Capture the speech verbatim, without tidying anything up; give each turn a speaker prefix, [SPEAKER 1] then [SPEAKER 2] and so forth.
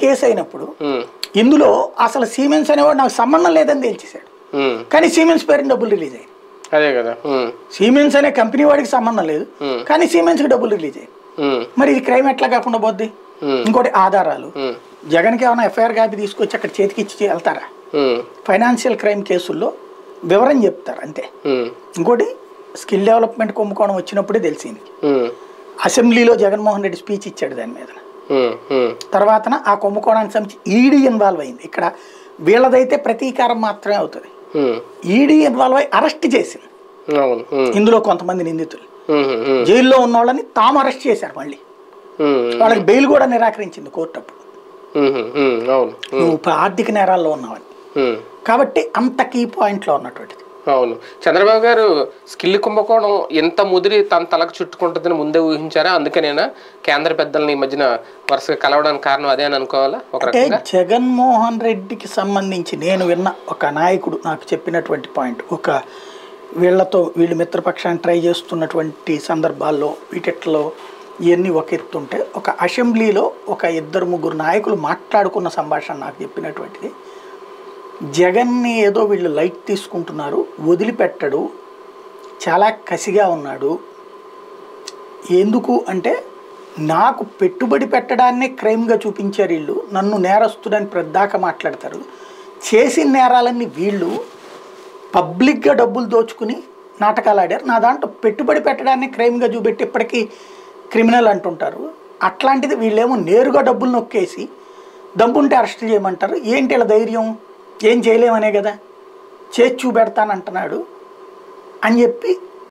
[SPEAKER 1] Case అయినప్పుడు ఇందులో అసలు సిమెన్స్ అనేవాడు నాకు సంబంధం లేదని తేల్చేశాడు. కానీ సిమెన్స్ పేరుని డబ్బులు రిలీజ్ అయ్యాయి.
[SPEAKER 2] అదే కదా,
[SPEAKER 1] సిమెన్స్ అనే కంపెనీ వాడికి సంబంధం లేదు, కానీ సిమెన్స్ కి డబ్బులు రిలీజ్ అయ్యాయి. మరి ఇది క్రైమ్ ఎట్లా కాకుండా పోద్ది? ఇంకోటి ఆధారాలు. జగన్కి ఏమైనా ఎఫ్ఐఆర్ కాపీ తీసుకొచ్చి అక్కడ చేతికి ఇచ్చి వెళ్తారా? ఫైనాన్షియల్ క్రైమ్ కేసుల్లో వివరం చెప్తారు అంతే. ఇంకోటి స్కిల్ డెవలప్మెంట్ కుంభకోణం వచ్చినప్పుడే తెలిసింది. అసెంబ్లీలో జగన్మోహన్ రెడ్డి స్పీచ్ ఇచ్చాడు దాని మీద. తర్వాత ఆ కుంభకోణానికి సంబంధించి ఈడీ ఇన్వాల్వ్ అయింది. ఇక్కడ వీళ్ళదైతే ప్రతీకారం మాత్రమే అవుతుంది. ఈడీ ఇన్వాల్వ్ అయ్యి అరెస్ట్ చేసింది ఇందులో కొంతమంది నిందితులు. జైల్లో ఉన్న వాళ్ళని తాము అరెస్ట్ చేశారు. మళ్ళీ వాళ్ళకి బెయిల్ కూడా నిరాకరించింది కోర్టు అప్పుడు, నువ్వు ఆర్థిక నేరాల్లో ఉన్నావని. కాబట్టి అంత కీ పాయింట్ లో ఉన్నటువంటిది.
[SPEAKER 2] అవును, చంద్రబాబు గారు స్కిల్ కుంభకోణం ఎంత ముదిరి తన తలకు చుట్టుకుంటుందని ముందే ఊహించారా? అందుకనేనా కేంద్ర పెద్దల్ని ఈ మధ్యన వరుసగా కలవడానికి కారణం అదే అని అనుకోవాలా?
[SPEAKER 1] అంటే జగన్మోహన్ రెడ్డికి సంబంధించి నేను విన్న ఒక నాయకుడు నాకు చెప్పినటువంటి పాయింట్, ఒక వీళ్లతో వీళ్ళు మిత్రపక్షాన్ని ట్రై చేస్తున్నటువంటి సందర్భాల్లో వీటిలో ఇవన్నీ ఒక ఎత్తుంటే, ఒక అసెంబ్లీలో ఒక ఇద్దరు ముగ్గురు నాయకులు మాట్లాడుకున్న సంభాషణ నాకు చెప్పినటువంటిది, జగన్ని ఏదో వీళ్ళు లైట్ తీసుకుంటున్నారు, వదిలిపెట్టడు, చాలా కసిగా ఉన్నాడు. ఎందుకు అంటే నాకు పెట్టుబడి పెట్టడాన్నే క్రైమ్గా చూపించారు వీళ్ళు, నన్ను నేరస్తుడని ప్రద్దాకా మాట్లాడతారు. చేసిన నేరాలన్నీ వీళ్ళు పబ్లిక్గా డబ్బులు దోచుకుని నాటకాలు ఆడారు, నా దాంట్లో పెట్టుబడి పెట్టడాన్ని క్రైమ్గా చూపెట్టి ఇప్పటికీ క్రిమినల్ అంటుంటారు. అట్లాంటిది వీళ్ళేమో నేరుగా డబ్బులు నొక్కేసి దమ్ముంటే అరెస్ట్ చేయమంటారు. ఏంటి ఇలా ధైర్యం? ఏం చేయలేమనే కదా చేసి చూపెడతానంటున్నాడు అని చెప్పి